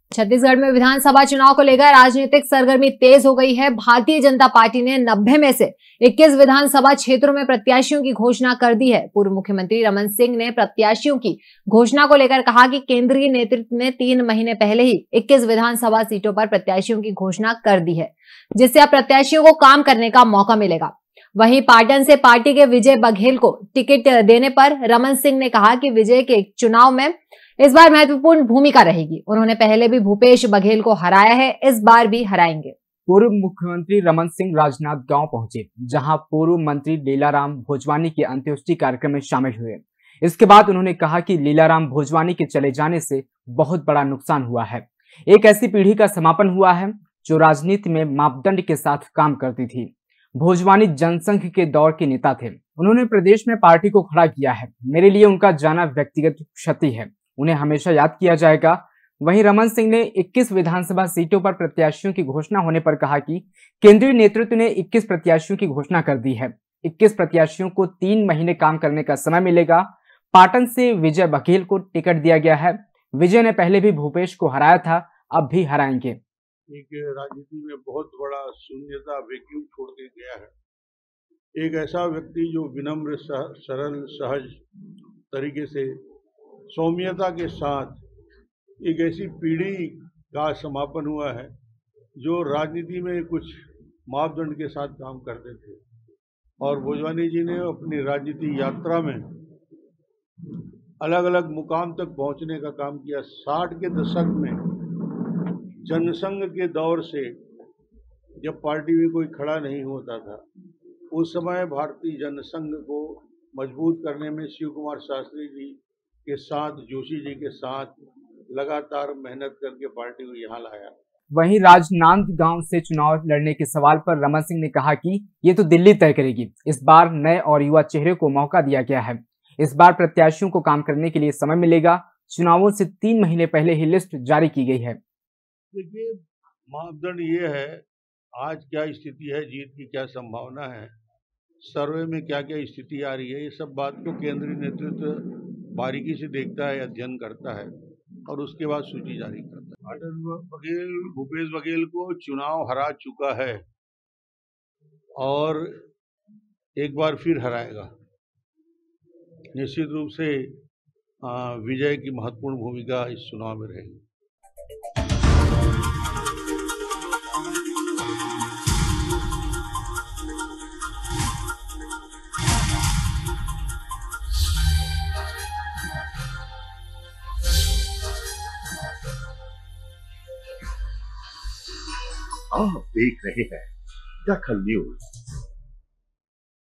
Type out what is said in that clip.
छत्तीसगढ़ में विधानसभा चुनाव को लेकर राजनीतिक सरगर्मी तेज हो गई है। भारतीय जनता पार्टी ने 90 में से 21 विधानसभा क्षेत्रों में प्रत्याशियों की घोषणा कर दी है। पूर्व मुख्यमंत्री रमन सिंह ने प्रत्याशियों की घोषणा को लेकर कहा कि केंद्रीय नेतृत्व ने 3 महीने पहले ही 21 विधानसभा सीटों पर प्रत्याशियों की घोषणा कर दी है, जिससे अब प्रत्याशियों को काम करने का मौका मिलेगा। वहीं पाटन से पार्टी के विजय बघेल को टिकट देने पर रमन सिंह ने कहा कि विजय के चुनाव में इस बार महत्वपूर्ण भूमिका रहेगी। उन्होंने पहले भी भूपेश बघेल को हराया है, इस बार भी हराएंगे। पूर्व मुख्यमंत्री रमन सिंह राजनांदगांव पहुंचे, जहां पूर्व मंत्री लीलाराम भोजवानी के अंत्येष्टि कार्यक्रम में शामिल हुए। इसके बाद उन्होंने कहा कि लीलाराम भोजवानी के चले जाने से बहुत बड़ा नुकसान हुआ है। एक ऐसी पीढ़ी का समापन हुआ है जो राजनीति में मापदंड के साथ काम करती थी। भोजवानी जनसंघ के दौर के नेता थे। उन्होंने प्रदेश में पार्टी को खड़ा किया है। मेरे लिए उनका जाना व्यक्तिगत क्षति है, उन्हें हमेशा याद किया जाएगा। वहीं रमन सिंह ने 21 विधानसभा सीटों पर प्रत्याशियों की घोषणा होने पर कहा कि केंद्रीय नेतृत्व ने 21 प्रत्याशियों की घोषणा कर दी है। 21 प्रत्याशियों को 3 महीने काम करने का समय मिलेगा। पाटन से विजय बघेल को टिकट दिया गया है। विजय ने पहले भी भूपेश को हराया था, अब भी हराएंगे। एक राजनीति में बहुत बड़ा शून्यता वैक्यूम छोड़ के गया है। एक ऐसा व्यक्ति जो विनम्र, सरल, सहज तरीके से, सौम्यता के साथ, एक ऐसी पीढ़ी का समापन हुआ है जो राजनीति में कुछ मापदंड के साथ काम करते थे। और भोजवानी जी ने अपनी राजनीति यात्रा में अलग अलग मुकाम तक पहुंचने का काम किया। 60 के दशक में जनसंघ के दौर से, जब पार्टी में कोई खड़ा नहीं होता था, उस समय भारतीय जनसंघ को मजबूत करने में शिव कुमार शास्त्री जी के साथ, जोशी जी के साथ लगातार मेहनत करके पार्टी को यहाँ लाया। वहीं राजनांदगांव से चुनाव लड़ने के सवाल पर रमन सिंह ने कहा कि ये तो दिल्ली तय करेगी। इस बार नए और युवा चेहरे को मौका दिया गया है। इस बार प्रत्याशियों को काम करने के लिए समय मिलेगा। चुनावों से 3 महीने पहले ही लिस्ट जारी की गई है। देखिए, मापदंड ये है, आज क्या स्थिति है, जीत की क्या संभावना है, सर्वे में क्या क्या स्थिति आ रही है, ये सब बात को केंद्रीय नेतृत्व बारीकी से देखता है, अध्ययन करता है और उसके बाद सूची जारी करता है। भूपेश बघेल को चुनाव हरा चुका है और एक बार फिर हराएगा। निश्चित रूप से विजय की महत्वपूर्ण भूमिका इस चुनाव में रहेगी। आप देख रहे हैं दखल न्यूज।